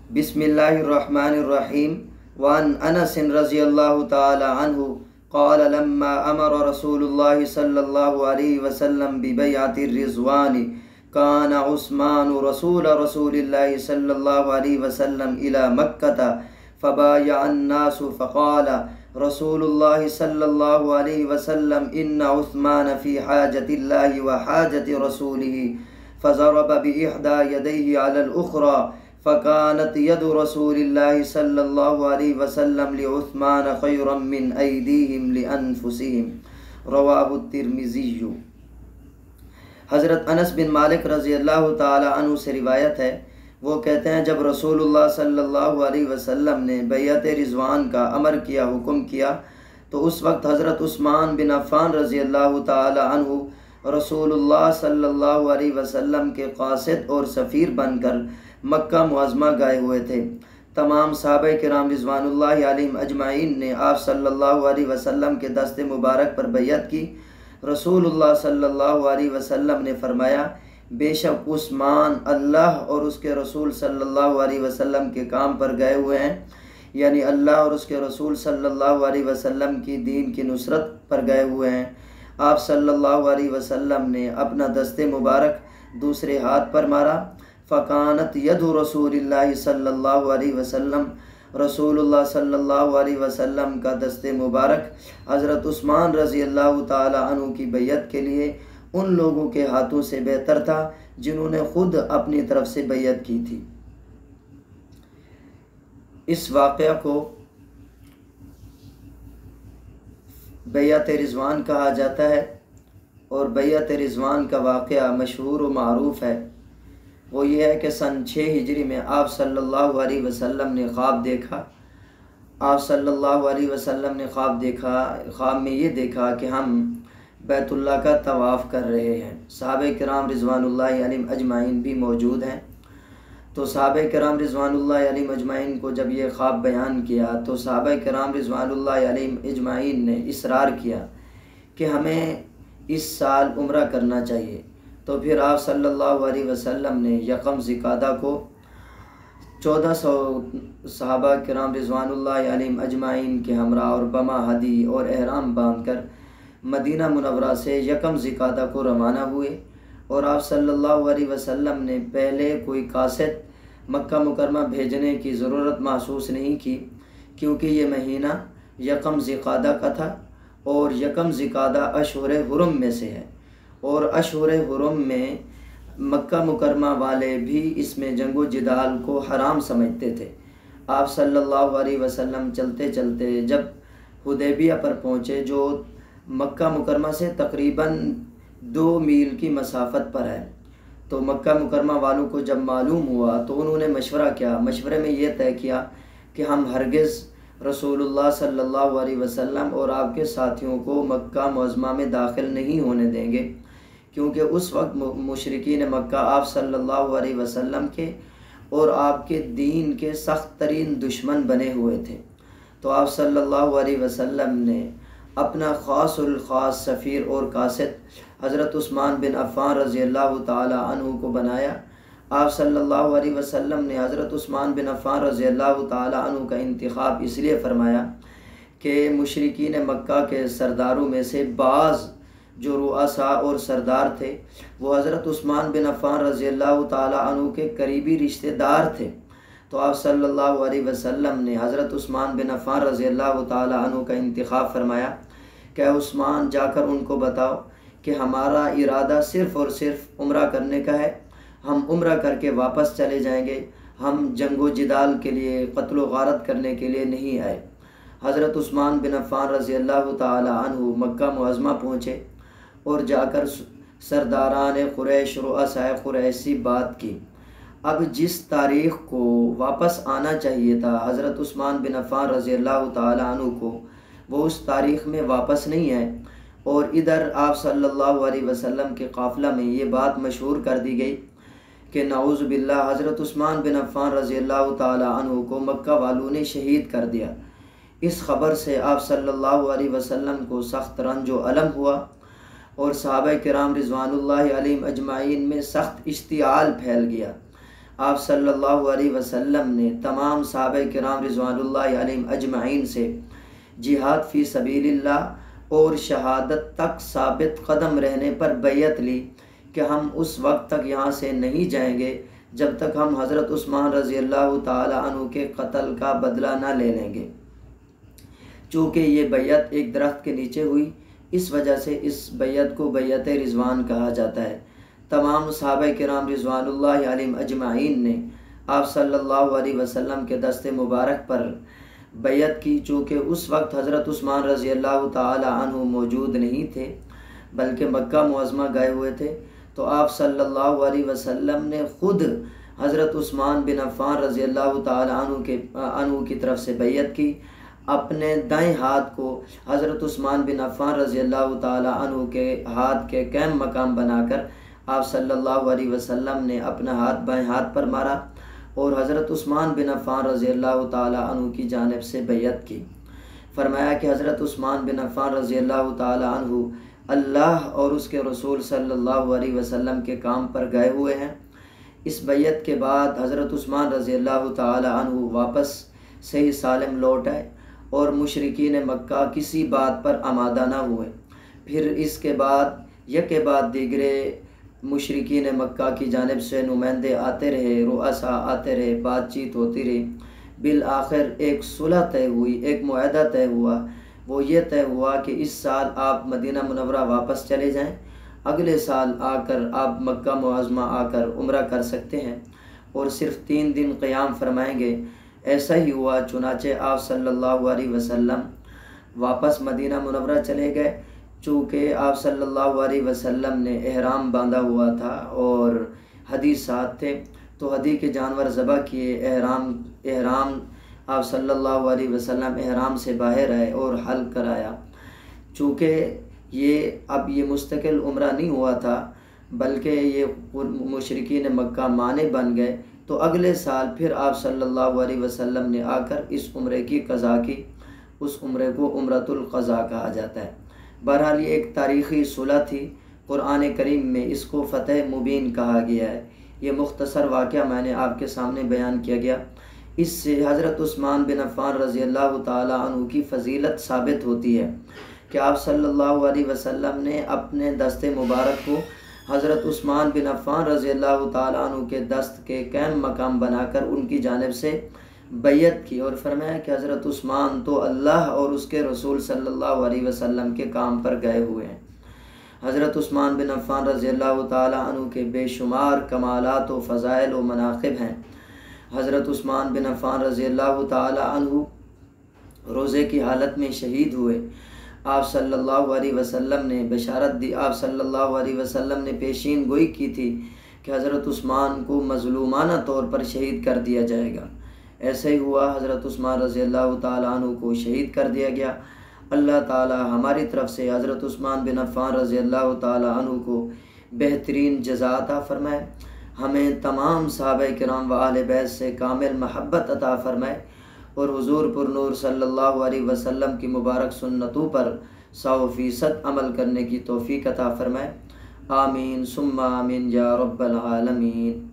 بسم اللہ الرحمن الرحیم وعن انس رضی اللہ تعالی عنہ قال لما امر رسول اللہ صلی اللہ علیہ وسلم ببیعۃ الرضوان كان عثمان رسول اللہ صلی اللہ علیہ وسلم الى مکہ فبايع الناس فقال رسول اللہ صلی اللہ علیہ وسلم ان عثمان فی حاجۃ اللہ وحاجۃ رسولہ فضرب بإحدى يديه على الأخرى فكانت يد رسول الله صلى الله عليه وسلم لعثمان خيرا من أيديهم لأنفسهم رواه الترمذی۔ حضرت انس بن مالک رضی اللہ تعالی عنہ سے روایت ہے، وہ کہتے ہیں جب رسول اللہ صلی اللہ علیہ وسلم نے بیعت رضوان کا امر کیا، حکم کیا، تو اس وقت حضرت عثمان بن عفان رضی اللہ تعالی عنہ رسول اللہ صلی اللہ علیہ وسلم کے قاصد اور سفیر بن کر مکہ معظمہ گئے ہوئے تھے۔ تمام صحابہ کرام رضوان اللہ علیہم اجمعین نے آپ صلی اللہ علیہ وسلم کے دست مبارک پر بیعت کی۔ رسول اللہ صلی اللہ علیہ وسلم نے فرمایا، بے شک عثمان اللہ اور اس کے رسول صلی اللہ علیہ وسلم کے کام پر گئے ہوئے ہیں، یعنی اللہ اور اس کے رسول صلی اللہ علیہ وسلم کی دین کی نصرت پر گئے ہوئے ہیں۔ آپ صلی اللہ علیہ وسلم نے اپنا دست مبارک دوسرے ہاتھ پر مارا، فکانت ید رسول اللہ صلی اللہ علیہ وسلم، رسول اللہ صلی اللہ علیہ وسلم کا دست مبارک حضرت عثمان رضی اللہ تعالی عنہ کی بیعت کے لیے ان لوگوں کے ہاتھوں سے بہتر تھا جنہوں نے خود اپنی طرف سے بیعت کی تھی۔ اس واقعہ کو بیعت رضوان کہا جاتا ہے، اور بیعت رضوان کا واقعہ مشہور و معروف ہے۔ وہ یہ ہے کہ سن 6 ہجری میں آپ صلی اللہ علیہ وسلم نے خواب دیکھا۔ آپ صلی اللہ علیہ وسلم نے خواب میں یہ دیکھا کہ ہم بیت اللہ کا طواف کر رہے ہیں۔ صحابہ کرام رضوان اللہ علیہم اجمعین بھی موجود ہیں۔ تو صحابہ کرام رضوان اللہ علیہم اجمعین کو جب یہ خواب بیان کیا تو صحابہ کرام رضوان اللہ علیہم اجمعین نے اصرار کیا کہ ہمیں اس سال عمرہ کرنا چاہیے۔ تو پھر آپ صلی اللہ علیہ وسلم نے یکم ذی-القعدہ کو 1400 صحابہ کرام رضوان اللہ علیہم اجمعین کے ہمراہ اور بما ہدی اور احرام باندھ کر مدینہ منورہ سے یکم ذی-القعدہ کو روانہ ہوئے، اور آپ صلی اللہ علیہ وسلم نے پہلے کوئی قاصد مکہ مکرمہ بھیجنے کی ضرورت محسوس نہیں کی، کیونکہ یہ مہینہ یکم ذی-القعدہ کا تھا، اور یکم ذی-القعدہ اشہر حرم میں سے ہے، اور اشہر حرم میں مکہ مکرمہ والے بھی اس میں جنگ و جدال کو حرام سمجھتے تھے۔ آپ صلی اللہ علیہ وسلم چلتے چلتے جب حدیبیہ پر پہنچے، جو مکہ مکرمہ سے تقریباً 2 میل کی مسافت پر ہے، تو مکہ مکرمہ والوں کو جب معلوم ہوا تو انہوں نے مشورہ کیا۔ مشورے میں یہ طے کیا کہ ہم ہرگز رسول اللہ صلی اللہ علیہ وسلم اور آپ کے ساتھیوں کو مکہ معظمہ میں داخل نہیں ہونے دیں گے، کیونکہ اس وقت مشرکین مکہ آپ صلی اللہ علیہ وسلم کے اور آپ کے دین کے سخت ترین دشمن بنے ہوئے تھے۔ تو آپ صلی اللہ علیہ وسلم نے اپنا خاص الخاص سفیر اور قاصد حضرت عثمان بن عفان رضی اللہ تعالی عنہ کو بنایا۔ آپ صلی اللہ علیہ وسلم نے حضرت عثمان بن عفان رضی اللہ تعالی عنہ کا انتخاب اس لیے فرمایا کہ مشرکین مکہ کے سرداروں میں سے بعض جو رؤساء اور سردار تھے وہ حضرت عثمان بن عفان رضی اللہ تعالی عنہ کے قریبی رشتہ دار تھے۔ تو آپ صلی اللہ علیہ وسلم نے حضرت عثمان بن عفان رضی اللہ تعالی عنہ کا انتخاب فرمایا کہ عثمان جا کر ان کو بتاؤ کہ ہمارا ارادہ صرف اور صرف عمرہ کرنے کا ہے، ہم عمرہ کر کے واپس چلے جائیں گے، ہم جنگ و جدال کے لیے قتل و غارت کرنے کے لیے نہیں آئے۔ حضرت عثمان بن عفان رضی اللہ تعالی عنہ مکہ معظمہ پہنچے اور جا کر سرداران قریش رؤساء قریش سے بات کی۔ اب جس تاریخ کو واپس آنا چاہیے تھا حضرت عثمان بن عفان رضی اللہ تعالی عنہ کو، وہ اس تاریخ میں واپس نہیں ہے، اور ادھر آپ صلی اللہ علیہ وسلم کے قافلہ میں یہ بات مشہور کر دی گئی کہ نعوذ باللہ حضرت عثمان بن عفان رضی اللہ تعالی عنہ کو مکہ والوں نے شہید کر دیا۔ اس خبر سے آپ صلی اللہ علیہ وسلم کو سخت رنج و الم ہوا، اور صحابہ کرام رضوان اللہ علیہم اجمعین میں سخت اشتعال پھیل گیا۔ آپ صلی اللہ علیہ وسلم نے تمام صحابہ کرام رضوان اللہ علیہم اجمعین سے جہاد فی سبیل اللہ اور شہادت تک ثابت قدم رہنے پر بیعت لی کہ ہم اس وقت تک یہاں سے نہیں جائیں گے جب تک ہم حضرت عثمان رضی اللہ تعالی عنہ کے قتل کا بدلہ نہ لے لیں گے۔ چونکہ یہ بیعت ایک درخت کے نیچے ہوئی، اس وجہ سے اس بیعت کو بیعت رضوان کہا جاتا ہے۔ تمام صحابہ کرام رضوان اللہ علیہم اجمعین نے آپ صلی اللہ علیہ وسلم کے دست مبارک پر بیعت کی، چونکہ اس وقت حضرت عثمان رضی اللہ تعالی عنہ موجود نہیں تھے بلکہ مکہ معظمہ گئے ہوئے تھے، تو آپ صلی اللہ علیہ وسلم نے خود حضرت عثمان بن عفان رضی اللہ تعالی عنہ کی طرف سے بیعت کی۔ اپنے دائیں ہاتھ کو حضرت عثمان بن عفان رضی اللہ تعالی عنہ کے ہاتھ کے قائم مقام بنا کر آپ صلی اللہ علیہ وسلم نے اپنا ہاتھ بائیں ہاتھ پر مارا اور حضرت عثمان بن عفان رضی اللہ تعالی عنہ کی جانب سے بیعت کی۔ فرمایا کہ حضرت عثمان بن عفان رضی اللہ تعالی عنہ اللہ اور اس کے رسول صلی اللہ علیہ وسلم کے کام پر گئے ہوئے ہیں۔ اس بیعت کے بعد حضرت عثمان رضی اللہ تعالی عنہ واپس صحیح سالم لوٹ آئے اور مشرکین مکہ کسی بات پر آمادہ نہ ہوئے۔ پھر اس کے بعد یک بعد دیگرے مشرکین مکہ کی جانب سے نمائندے آتے رہے، رؤساء آتے رہے، بات چیت ہوتی رہی۔ بالآخر ایک صلح طے ہوئی، ایک معاہدہ طے ہوا۔ وہ یہ طے ہوا کہ اس سال آپ مدینہ منورہ واپس چلے جائیں، اگلے سال آ کر آپ مکہ معظمہ آ کر عمرہ کر سکتے ہیں اور صرف 3 دن قیام فرمائیں گے۔ ایسا ہی ہوا، چنانچہ آپ صلی اللہ علیہ وسلم واپس مدینہ منورہ چلے گئے۔ چونکہ آپ صلی اللہ علیہ وسلم نے احرام باندھا ہوا تھا اور ہدی ساتھ تھے، تو ہدی کے جانور ذبح کیے۔ احرام آپ صلی اللہ علیہ وسلم احرام سے باہر آئے اور حل کرایا۔ چونکہ اب یہ مستقل عمرہ نہیں ہوا تھا بلکہ یہ مشرکین مکہ مانے بن گئے، تو اگلے سال پھر آپ صلی اللہ علیہ وسلم نے آ کر اس عمرے کی قضا کی۔ اس عمرے کو عمرۃ القضاء کہا جاتا ہے۔ بہرحال یہ ایک تاریخی صلح تھی۔ قرآن کریم میں اس کو فتح مبین کہا گیا ہے۔ یہ مختصر واقعہ میں نے آپ کے سامنے بیان کیا گیا۔ اس سے حضرت عثمان بن عفان رضی اللہ تعالی عنہ کی فضیلت ثابت ہوتی ہے کہ آپ صلی اللہ علیہ وسلم نے اپنے دست مبارک کو حضرت عثمان بن عفان رضی اللہ تعالی عنہ کے دست کے قائم مقام بنا کر ان کی جانب سے بیعت کی اور فرمایا کہ حضرت عثمان تو اللہ اور اس کے رسول صلی اللہ علیہ وسلم کے کام پر گئے ہوئے ہیں۔ حضرت عثمان بن عفان رضی اللہ تعالی عنہ کے بے شمار کمالات و فضائل و مناقب ہیں۔ حضرت عثمان بن عفان رضی اللہ تعالی عنہ روزے کی حالت میں شہید ہوئے۔ آپ صلی اللہ علیہ وسلم نے بشارت دی، آپ صلی اللہ علیہ وسلم نے پیشین گوئی کی تھی کہ حضرت عثمان کو مظلومانہ طور پر شہید کر دیا جائے گا۔ ایسا ہی ہوا، حضرت عثمان رضی اللہ تعالی عنہ کو شہید کر دیا گیا۔ اللہ تعالی ہماری طرف سے حضرت عثمان بن عفان رضی اللہ تعالی عنہ کو بہترین جزا عطا فرمائے، ہمیں تمام صحابہ کرام و اہل بیت سے کامل محبت عطا فرمائے اور حضور پر نور صلی اللہ علیہ وسلم کی مبارک سنتوں پر 100% عمل کرنے کی توفیق عطا فرمائے۔ آمین ثم آمین یا رب العالمین۔